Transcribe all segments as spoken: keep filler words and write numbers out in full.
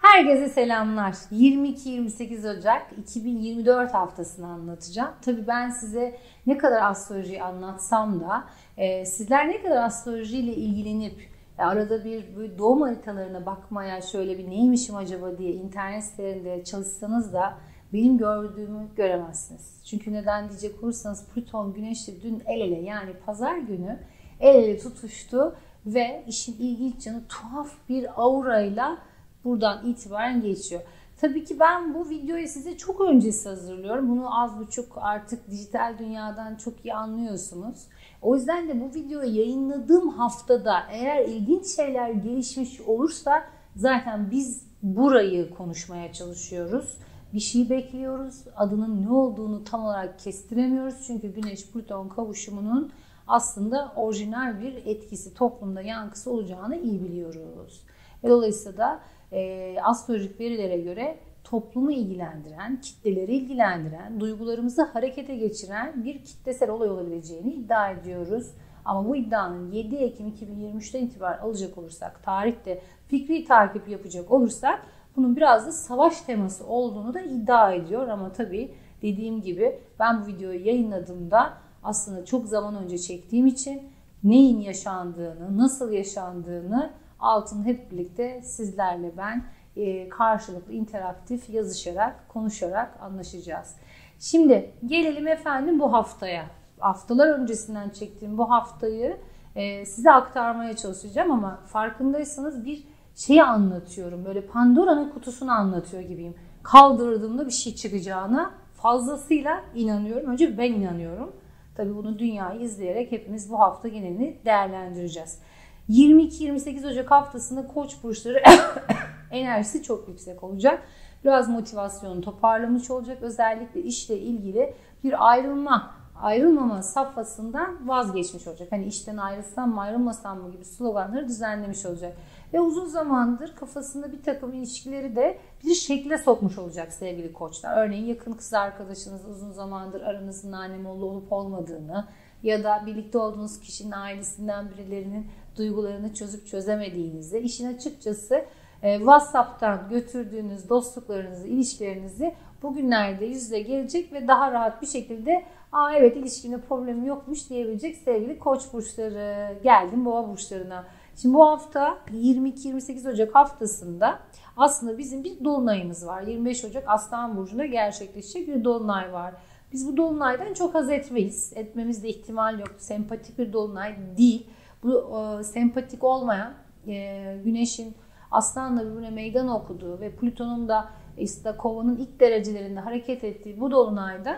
Herkese selamlar. yirmi iki yirmi sekiz Ocak iki bin yirmi dört haftasını anlatacağım. Tabii ben size ne kadar astrolojiyi anlatsam da e, sizler ne kadar astrolojiyle ilgilenip e, arada bir böyle doğum haritalarına bakmaya, şöyle bir neymişim acaba diye internet sitelerinde çalışsanız da benim gördüğümü göremezsiniz. Çünkü neden diyecek olursanız Plüton Güneş'le dün el ele, yani pazar günü el ele tutuştu ve işin ilginç yanı tuhaf bir aurayla buradan itibaren geçiyor. Tabii ki ben bu videoyu size çok öncesi hazırlıyorum. Bunu az buçuk artık dijital dünyadan çok iyi anlıyorsunuz. O yüzden de bu videoyu yayınladığım haftada eğer ilginç şeyler gelişmiş olursa zaten biz burayı konuşmaya çalışıyoruz. Bir şey bekliyoruz. Adının ne olduğunu tam olarak kestiremiyoruz. Çünkü Güneş-Plüton kavuşumunun aslında orijinal bir etkisi, toplumda yankısı olacağını iyi biliyoruz. Ve dolayısıyla da e, astrolojik verilere göre toplumu ilgilendiren, kitleleri ilgilendiren, duygularımızı harekete geçiren bir kitlesel olay olabileceğini iddia ediyoruz. Ama bu iddianın yedi Ekim iki bin yirmi üçten itibaren alacak olursak, tarihte fikri takip yapacak olursak bunun biraz da savaş teması olduğunu da iddia ediyor. Ama tabii dediğim gibi ben bu videoyu yayınladığımda aslında çok zaman önce çektiğim için neyin yaşandığını, nasıl yaşandığını altını hep birlikte sizlerle ben e, karşılıklı interaktif yazışarak, konuşarak anlaşacağız. Şimdi gelelim efendim bu haftaya. Haftalar öncesinden çektiğim bu haftayı e, size aktarmaya çalışacağım ama farkındaysanız bir şeyi anlatıyorum. Böyle Pandora'nın kutusunu anlatıyor gibiyim. Kaldırdığımda bir şey çıkacağına fazlasıyla inanıyorum. Önce ben inanıyorum. Tabii bunu dünyayı izleyerek hepimiz bu hafta genelini değerlendireceğiz. yirmi iki yirmi sekiz Ocak haftasında Koç burçları enerjisi çok yüksek olacak. Biraz motivasyonu toparlamış olacak. Özellikle işle ilgili bir ayrılma, ayrılmama safhasından vazgeçmiş olacak. Hani işten ayrılsam mı ayrılmasam mı gibi sloganları düzenlemiş olacak. Ve uzun zamandır kafasında bir takım ilişkileri de bir şekle sokmuş olacak sevgili koçlar. Örneğin yakın kız arkadaşınız uzun zamandır aranızın nanemollu olup olmadığını ya da birlikte olduğunuz kişinin ailesinden birilerinin duygularını çözüp çözemediğinizi, işin açıkçası WhatsApp'tan götürdüğünüz dostluklarınızı, ilişkilerinizi bugünlerde yüz yüze gelecek ve daha rahat bir şekilde aa evet ilişkimde problemi yokmuş diyebilecek sevgili Koç burçları. Geldim Boğa burçlarına. Şimdi bu hafta yirmi iki yirmi sekiz Ocak haftasında aslında bizim bir dolunayımız var. yirmi beş Ocak Aslan burcunda gerçekleşecek bir dolunay var. Biz bu dolunaydan çok haz etmeyiz. Etmemizde ihtimal yok. Sempatik bir dolunay değil. Bu e, sempatik olmayan e, Güneş'in Aslan'la birbirine meydan okuduğu ve Plüton'un da işte Kova'nın ilk derecelerinde hareket ettiği bu dolunayda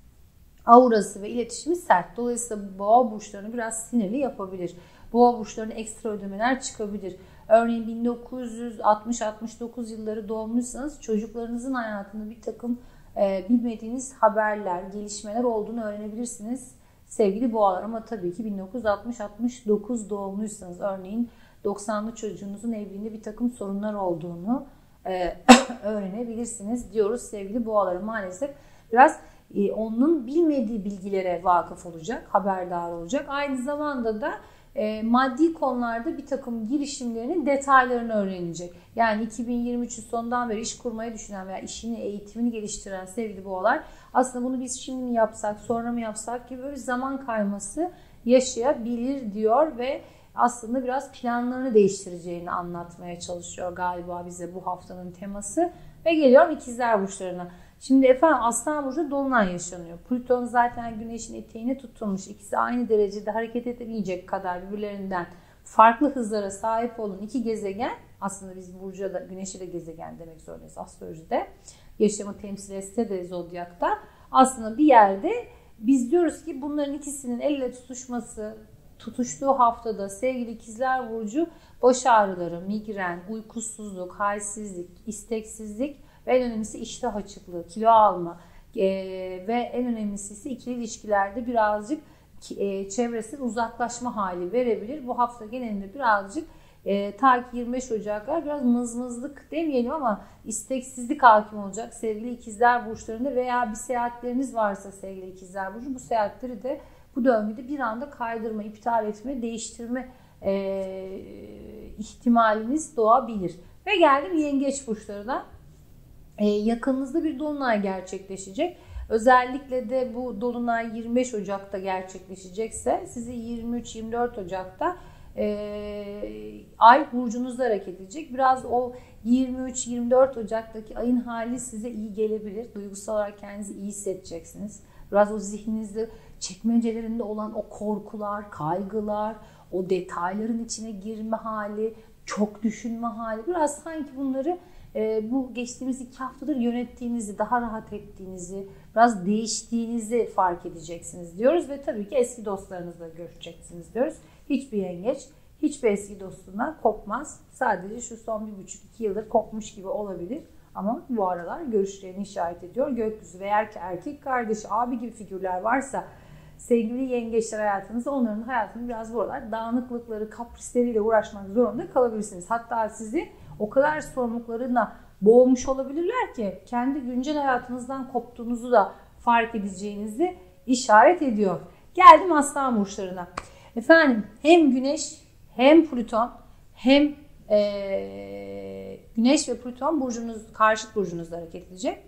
aurası ve iletişimi sert. Dolayısıyla Boğa burçlarını biraz sinirli yapabilir. Boğa burçlarına ekstra ödemeler çıkabilir. Örneğin bin dokuz yüz altmış altmış dokuz yılları doğmuşsanız çocuklarınızın hayatında bir takım e, bilmediğiniz haberler, gelişmeler olduğunu öğrenebilirsiniz sevgili boğalar. Ama tabii ki bin dokuz yüz altmış altmış dokuz doğumluysanız, örneğin doksanlı çocuğunuzun evliliğinde bir takım sorunlar olduğunu e, öğrenebilirsiniz diyoruz sevgili boğalar. Maalesef biraz e, onun bilmediği bilgilere vakıf olacak, haberdar olacak. Aynı zamanda da e, maddi konularda bir takım girişimlerinin detaylarını öğrenecek. Yani iki bin yirmi üçün sonundan beri iş kurmayı düşünen veya işini, eğitimini geliştiren sevgili boğalar aslında bunu biz şimdi mi yapsak, sonra mı yapsak gibi böyle zaman kayması yaşayabilir diyor ve aslında biraz planlarını değiştireceğini anlatmaya çalışıyor galiba bize bu haftanın teması. Ve geliyorum ikizler burçlarına. Şimdi efendim Aslan burcu dolunay yaşanıyor. Plüton zaten Güneş'in eteğine tutulmuş. İkisi aynı derecede hareket edemeyecek kadar birbirlerinden farklı hızlara sahip olan iki gezegen. Aslında biz burca da Güneş'e de gezegen demek zorundayız astrolojide. Yaşamı temsil etse de zodyakta. Aslında bir yerde biz diyoruz ki bunların ikisinin el ele tutuşması, tutuştuğu haftada sevgili ikizler burcu baş ağrıları, migren, uykusuzluk, halsizlik, isteksizlik ve en önemlisi iştah açıklığı, kilo alma ee, ve en önemlisi ise ikili ilişkilerde birazcık e, çevresinden uzaklaşma hali verebilir. Bu hafta genelinde birazcık e, ta ki yirmi beş Ocak'a biraz mızmızlık demeyelim ama isteksizlik hakim olacak sevgili ikizler burçlarında veya bir seyahatleriniz varsa sevgili ikizler burcu bu seyahatleri de bu döngüde bir anda kaydırma, iptal etme, değiştirme e, ihtimaliniz doğabilir. Ve geldim yengeç burçlarına. Ee, yakınınızda bir dolunay gerçekleşecek. Özellikle de bu dolunay yirmi beş Ocak'ta gerçekleşecekse sizi yirmi üç yirmi dört Ocak'ta e, ay burcunuzda hareket edecek. Biraz o yirmi üç yirmi dört Ocak'taki ayın hali size iyi gelebilir. Duygusal olarak kendinizi iyi hissedeceksiniz. Biraz o zihninizde çekmecelerinde olan o korkular, kaygılar, o detayların içine girme hali, çok düşünme hali. Biraz sanki bunları e, bu geçtiğimiz iki haftadır yönettiğinizi, daha rahat ettiğinizi, biraz değiştiğinizi fark edeceksiniz diyoruz. Ve tabii ki eski dostlarınızla görüşeceksiniz diyoruz. Hiçbir yengeç, hiçbir eski dostundan kopmaz. Sadece şu son bir buçuk iki yıldır kopmuş gibi olabilir. Ama bu aralar görüşlerini işaret ediyor. Gökyüzü ve eğer ki erkek kardeş, abi gibi figürler varsa sevgili yengeçler hayatınızda, onların hayatını biraz bu aralar dağınıklıkları, kaprisleriyle uğraşmak zorunda kalabilirsiniz. Hatta sizi o kadar sorumluluklarına boğmuş olabilirler ki kendi güncel hayatınızdan koptuğunuzu da fark edeceğinizi işaret ediyor. Geldim Aslan burçlarına. Efendim hem Güneş hem Plüton hem ee, Güneş ve Plüton burcunuz, karşıt burcunuzda hareket edecek.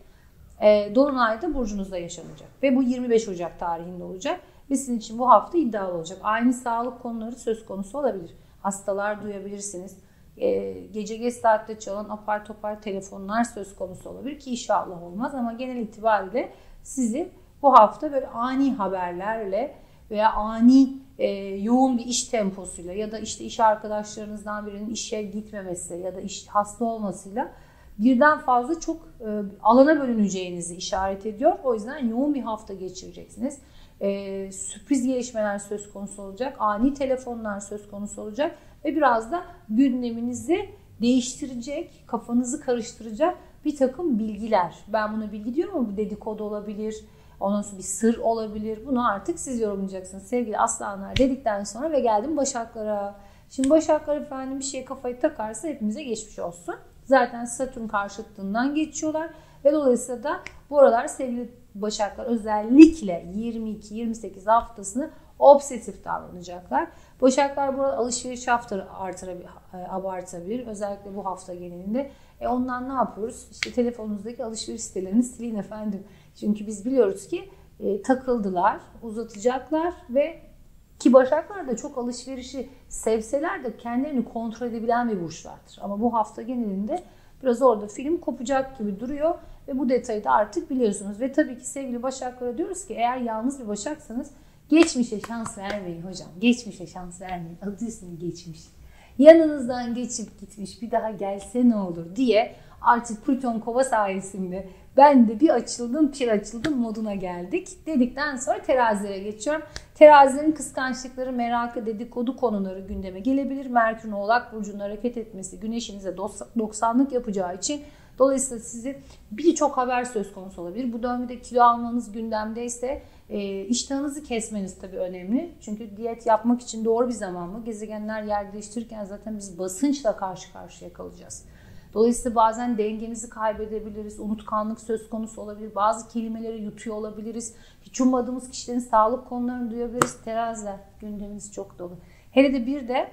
E, Dolunay da burcunuzda yaşanacak. Ve bu yirmi beş Ocak tarihinde olacak. Ve sizin için bu hafta iddialı olacak. Aynı sağlık konuları söz konusu olabilir. Hastalar duyabilirsiniz. E, gece geç saatte çalan apar topar telefonlar söz konusu olabilir ki inşallah olmaz. Ama genel itibariyle sizi bu hafta böyle ani haberlerle veya ani e, yoğun bir iş temposuyla ya da işte iş arkadaşlarınızdan birinin işe gitmemesi ya da iş hasta olmasıyla birden fazla çok e, alana bölüneceğinizi işaret ediyor. O yüzden yoğun bir hafta geçireceksiniz. E, sürpriz gelişmeler söz konusu olacak. Ani telefonlar söz konusu olacak. Ve biraz da gündeminizi değiştirecek, kafanızı karıştıracak bir takım bilgiler. Ben buna bilgi diyorum ama bu dedikodu olabilir. Ondan sonra bir sır olabilir. Bunu artık siz yorumlayacaksınız sevgili aslanlar dedikten sonra ve geldim Başaklara. Şimdi Başaklar efendim bir şeye kafayı takarsa hepimize geçmiş olsun. Zaten Satürn karşıtlığından geçiyorlar ve dolayısıyla da bu aralar sevgili Başaklar özellikle yirmi iki yirmi sekiz haftasını obsesif davranacaklar. Başaklar burada alışveriş haftaları artırabilir, abartabilir. Özellikle bu hafta genelinde. E ondan ne yapıyoruz? İşte telefonunuzdaki alışveriş sitelerini silin efendim. Çünkü biz biliyoruz ki e, takıldılar, uzatacaklar ve ki Başaklar da çok alışverişi sevseler de kendilerini kontrol edebilen bir burçlardır. Ama bu hafta genelinde biraz orada film kopacak gibi duruyor ve bu detayı da artık biliyorsunuz. Ve tabii ki sevgili Başaklara diyoruz ki eğer yalnız bir Başaksanız geçmişe şans vermeyin hocam. Geçmişe şans vermeyin. Adı üstüne geçmiş. Yanınızdan geçip gitmiş bir daha gelse ne olur diye artık Plüton Kova sayesinde ben de bir açıldım, bir açıldım moduna geldik. Dedikten sonra terazilere geçiyorum. Terazilerin kıskançlıkları, merakı, dedikodu konuları gündeme gelebilir. Merkür'ün Oğlak Burcu'nun hareket etmesi güneşinize doksanlık yapacağı için dolayısıyla sizi birçok haber söz konusu olabilir. Bu dönemde kilo almanız gündemdeyse e, iştahınızı kesmeniz tabii önemli. Çünkü diyet yapmak için doğru bir zaman mı? Gezegenler yer değiştirirken zaten biz basınçla karşı karşıya kalacağız. Dolayısıyla bazen dengemizi kaybedebiliriz, unutkanlık söz konusu olabilir, bazı kelimeleri yutuyor olabiliriz, hiç ummadığımız kişilerin sağlık konularını duyabiliriz. Teraziler gündemimiz çok dolu. Hele de bir de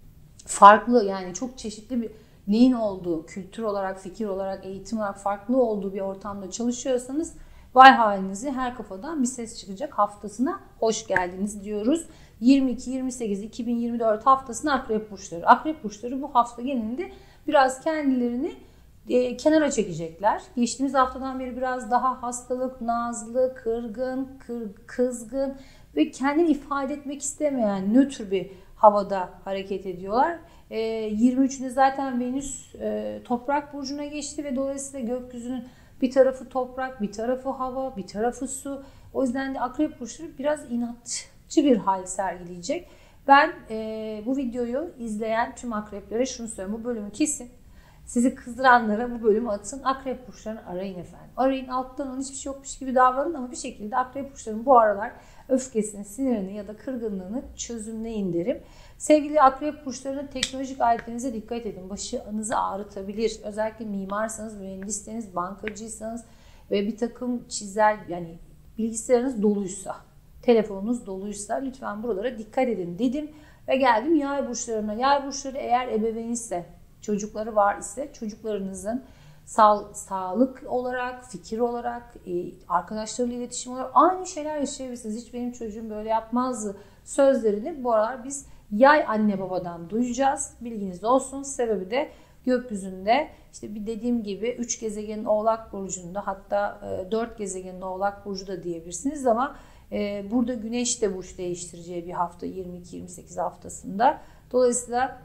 farklı yani çok çeşitli bir neyin olduğu, kültür olarak, fikir olarak, eğitim olarak farklı olduğu bir ortamda çalışıyorsanız vay halinizi her kafadan bir ses çıkacak haftasına hoş geldiniz diyoruz. yirmi iki yirmi sekiz iki bin yirmi dört haftasına Akrep Burçları. Akrep Burçları bu hafta genelinde biraz kendilerini e, kenara çekecekler. Geçtiğimiz haftadan beri biraz daha hastalık, nazlı, kırgın, kır, kızgın ve kendini ifade etmek istemeyen nötr bir havada hareket ediyorlar. E, yirmi üçünde zaten Venüs e, Toprak Burcu'na geçti ve dolayısıyla gökyüzünün bir tarafı toprak, bir tarafı hava, bir tarafı su. O yüzden de Akrep Burçları biraz inatçı bir hal sergileyecek. Ben e, bu videoyu izleyen tüm akreplere şunu söylüyorum. Bu bölümü kesin. Sizi kızdıranlara bu bölümü atın. Akrep burçlarını arayın efendim. Arayın, alttan alın, hiçbir şey yokmuş gibi davranın ama bir şekilde akrep burçlarının bu aralar öfkesini, sinirini ya da kırgınlığını çözümleyin derim. Sevgili akrep burçlarının teknolojik aletlerinize dikkat edin. Başınızı ağrıtabilir. Özellikle mimarsanız, mühendisseniz, bankacıysanız ve bir takım çizer yani bilgisayarınız doluysa, telefonunuz doluysa lütfen buralara dikkat edin dedim. Ve geldim yay burçlarına. Yay burçları eğer ebeveynse, çocukları var ise çocuklarınızın sağ, sağlık olarak, fikir olarak, arkadaşlarıyla iletişim olarak aynı şeyler yaşayabilirsiniz. Hiç benim çocuğum böyle yapmazdı sözlerini bu aralar biz yay anne babadan duyacağız. Bilginiz olsun. Sebebi de gökyüzünde işte bir dediğim gibi üç gezegenin Oğlak Burcu'nda, hatta dört gezegenin Oğlak Burcu da diyebilirsiniz ama burada Güneş de burç değiştireceği bir hafta, yirmi iki yirmi sekiz haftasında. Dolayısıyla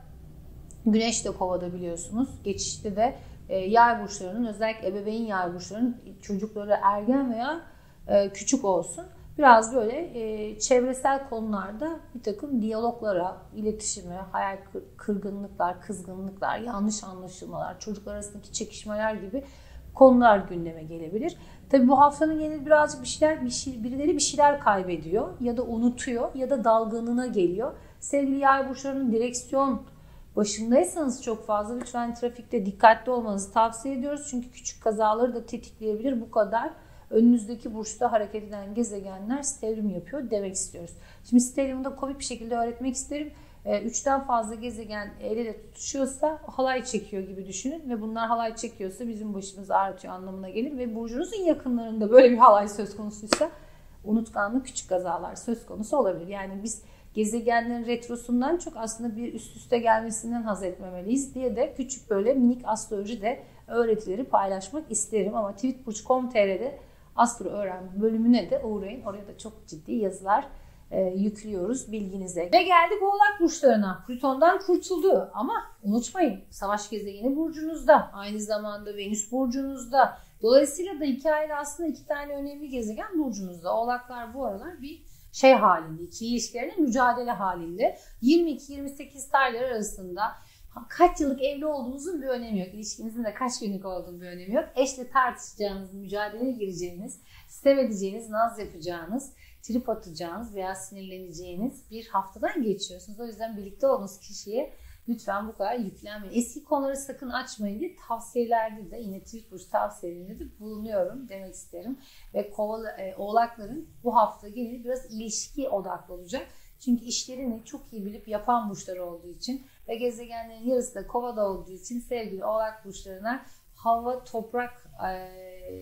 Güneş de Kova'da biliyorsunuz. Geçişte de yay burçlarının, özellikle ebeveyn yay burçlarının çocukları ergen veya küçük olsun, biraz böyle e, çevresel konularda bir takım diyaloglara, iletişime, hayal kırgınlıklar, kızgınlıklar, yanlış anlaşılmalar, çocuklar arasındaki çekişmeler gibi konular gündeme gelebilir. Tabii bu haftanın geneli birazcık bir şeyler, bir şey, birileri bir şeyler kaybediyor ya da unutuyor ya da dalgınlığına geliyor. Sevgili yay burçlarının direksiyon başındaysanız çok fazla lütfen trafikte dikkatli olmanızı tavsiye ediyoruz. Çünkü küçük kazaları da tetikleyebilir. Bu kadar önünüzdeki burçta hareket eden gezegenler stellium yapıyor demek istiyoruz. Şimdi stellium'u da komik bir şekilde öğretmek isterim. Üçten fazla gezegen el ele tutuşuyorsa halay çekiyor gibi düşünün ve bunlar halay çekiyorsa bizim başımız ağrıtıyor anlamına gelir ve burcunuzun yakınlarında böyle bir halay söz konusuysa unutkanlık, küçük kazalar söz konusu olabilir. Yani biz gezegenlerin retrosundan çok aslında bir üst üste gelmesinden haz etmemeliyiz diye de küçük böyle minik astroloji de öğretileri paylaşmak isterim. Ama tweetburç nokta com nokta tr'de Astro Öğren bölümüne de uğrayın. Oraya da çok ciddi yazılar e, yüklüyoruz bilginize. Ve geldik Oğlak burçlarına. Plüton'dan kurtuldu ama unutmayın savaş gezegeni burcunuzda. Aynı zamanda Venüs burcunuzda. Dolayısıyla da hikayede aslında iki tane önemli gezegen burcunuzda. Oğlaklar bu aralar bir şey halinde, iki ilişkilerine mücadele halinde. yirmi iki yirmi sekiz tarihleri arasında kaç yıllık evli olduğunuzun bir önemi yok. İlişkinizin de kaç günlük olduğunun bir önemi yok. Eşle tartışacağınız, mücadeleye gireceğiniz, sitem edeceğiniz, naz yapacağınız, trip atacağınız veya sinirleneceğiniz bir haftadan geçiyorsunuz. O yüzden birlikte olduğunuz kişiye lütfen bu kadar yüklenmeyin. Eski konuları sakın açmayın diye tavsiyelerde de yine tweetburç tavsiyelerinde de bulunuyorum demek isterim. Ve kovalı, e, oğlakların bu hafta geneli biraz ilişki odaklı olacak. Çünkü işlerini çok iyi bilip yapan burçlar olduğu için ve gezegenlerin yarısı da kovada olduğu için sevgili oğlak burçlarına hava toprak e,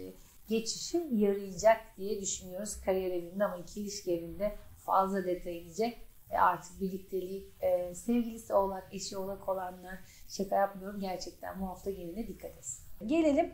geçişi yarayacak diye düşünüyoruz kariyer evinde, ama iki ilişki evinde fazla detay gidecek. E artık birlikteliği, e, sevgilisi oğlak, eşi oğlak olanlar, şaka yapmıyorum, gerçekten bu hafta geline dikkat etsin. Gelelim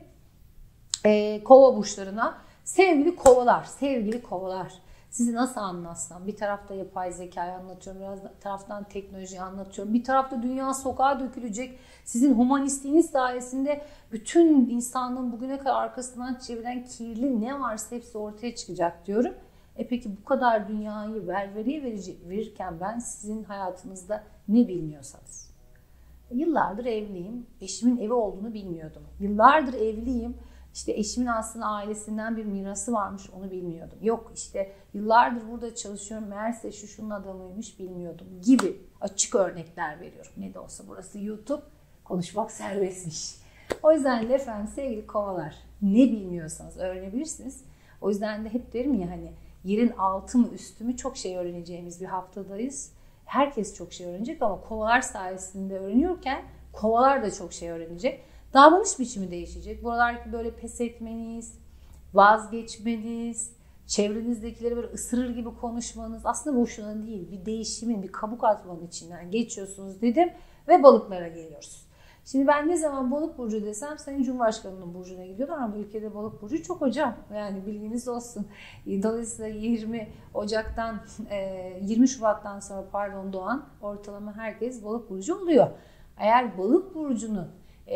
e, kova burçlarına. Sevgili kovalar, sevgili kovalar. Sizi nasıl anlatsam? Bir tarafta yapay zekayı anlatıyorum, biraz taraftan teknolojiyi anlatıyorum. Bir tarafta dünya sokağa dökülecek. Sizin humanistliğiniz sayesinde bütün insanlığın bugüne kadar arkasından çeviren kirli ne varsa hepsi ortaya çıkacak diyorum. E peki bu kadar dünyayı velveriye verirken ben sizin hayatınızda ne bilmiyorsanız? Yıllardır evliyim. Eşimin evi olduğunu bilmiyordum. Yıllardır evliyim. İşte eşimin aslında ailesinden bir mirası varmış, onu bilmiyordum. Yok işte yıllardır burada çalışıyorum, meğerse şu şunun adamıymış, bilmiyordum gibi açık örnekler veriyorum. Ne de olsa burası YouTube, konuşmak serbestmiş. O yüzden de efendim sevgili kovalar, ne bilmiyorsanız öğrenebilirsiniz. O yüzden de hep derim ya hani yerin altı mı üstü mü çok şey öğreneceğimiz bir haftadayız. Herkes çok şey öğrenecek ama kovalar sayesinde öğreniyorken kovalar da çok şey öğrenecek. Davranış biçimi değişecek. Buralardaki böyle pes etmeniz, vazgeçmeniz, çevrenizdekileri böyle ısırır gibi konuşmanız aslında boşuna değil. Bir değişimin, bir kabuk atmanın içinden geçiyorsunuz dedim ve balıklara geliyoruz. Şimdi ben ne zaman balık burcu desem Sayın Cumhurbaşkanı'nın burcuna gidiyorlar ama bu ülkede balık burcu çok hocam. Yani bilginiz olsun. Dolayısıyla yirmi Ocak'tan, yirmi Şubat'tan sonra pardon doğan ortalama herkes balık burcu oluyor. Eğer balık burcunu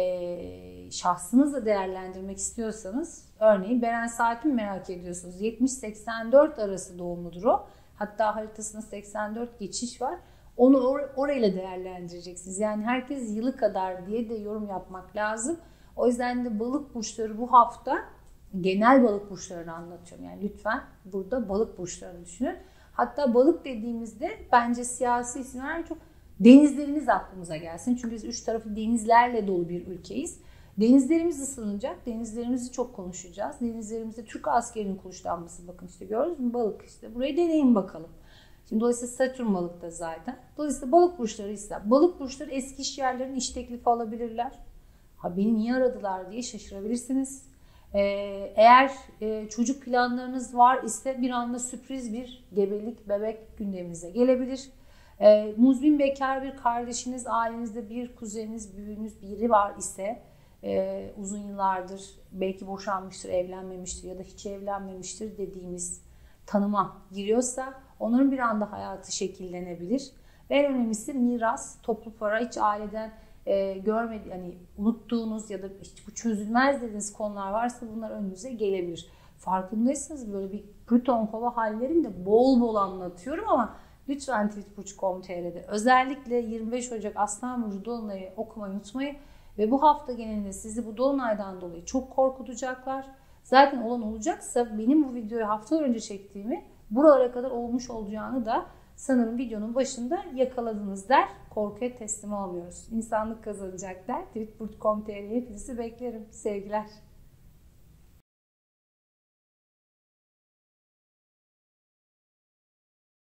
e, şahsınızla değerlendirmek istiyorsanız, örneğin Beren Saat'imi merak ediyorsunuz. yetmiş seksen dört arası doğumludur o. Hatta haritasında seksen dört geçiş var. Onu or- orayla değerlendireceksiniz. Yani herkes yılı kadar diye de yorum yapmak lazım. O yüzden de balık burçları bu hafta genel balık burçlarını anlatıyorum. Yani lütfen burada balık burçlarını düşünün. Hatta balık dediğimizde bence siyasi isimler çok denizleriniz aklımıza gelsin. Çünkü biz üç tarafı denizlerle dolu bir ülkeyiz. Denizlerimiz ısınacak. Denizlerimizi çok konuşacağız. Denizlerimizde Türk askerinin kuluçlanması, bakın işte gördünüz mü balık, işte burayı deneyin bakalım. Şimdi dolayısıyla Satürn balıkta zaten. Dolayısıyla balık burçları ise balık burçları eski iş yerlerinin iş teklifi alabilirler. Ha beni niye aradılar diye şaşırabilirsiniz. Ee, eğer e, çocuk planlarınız var ise bir anda sürpriz bir gebelik, bebek gündeminize gelebilir. Ee, muzbin bekar bir kardeşiniz, ailenizde bir kuzeniniz, büyüğünüz biri var ise e, uzun yıllardır belki boşanmıştır, evlenmemiştir ya da hiç evlenmemiştir dediğimiz tanıma giriyorsa onların bir anda hayatı şekillenebilir. Ve en önemlisi miras, toplu para, hiç aileden e, görmedi, hani unuttuğunuz ya da hiç bu çözülmez dediğiniz konular varsa bunlar önünüze gelebilir. Farkındaysanız böyle bir Plüton kova hallerini de bol bol anlatıyorum ama lütfen tweet burcu nokta com nokta t r'de özellikle yirmi beş Ocak Aslan Burcu Dolunay'ı okumayı unutmayın. Ve bu hafta genelinde sizi bu Dolunay'dan dolayı çok korkutacaklar. Zaten olan olacaksa benim bu videoyu haftalar önce çektiğimi buralara kadar olmuş olacağını da sanırım videonun başında yakaladınız der. Korkuya teslim olmuyoruz. İnsanlık kazanacak der. tweet burcu nokta com nokta t r'ye hepinizi beklerim. Sevgiler.